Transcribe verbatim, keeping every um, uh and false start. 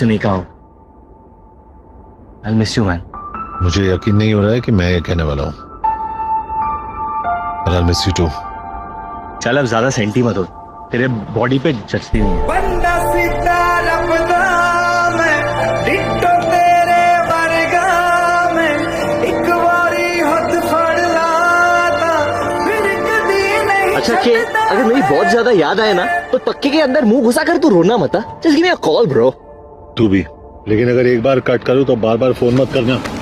मुझसे नहीं कहा हो। I'll miss you, man. मुझे यकीन नहीं हो रहा है कि मैं ये कहने वाला हूँ, but I'll miss you too. चल अब ज्यादा सेंटी मत हो, तेरे बॉडी पे जचती नहीं है। बंदा सीधा रबदा मैं डिट्टो तेरे वर्गा मैं एक बारी हाथ फड़ लाता फिर कदी नहीं। अच्छा के अगर मेरी बहुत ज्यादा याद आए ना तो तक्के के अंदर मुंह घुसा कर तू रोना मत। Just give me a call bro. तू भी, लेकिन अगर एक बार कट करूँ तो बार बार फोन मत करना।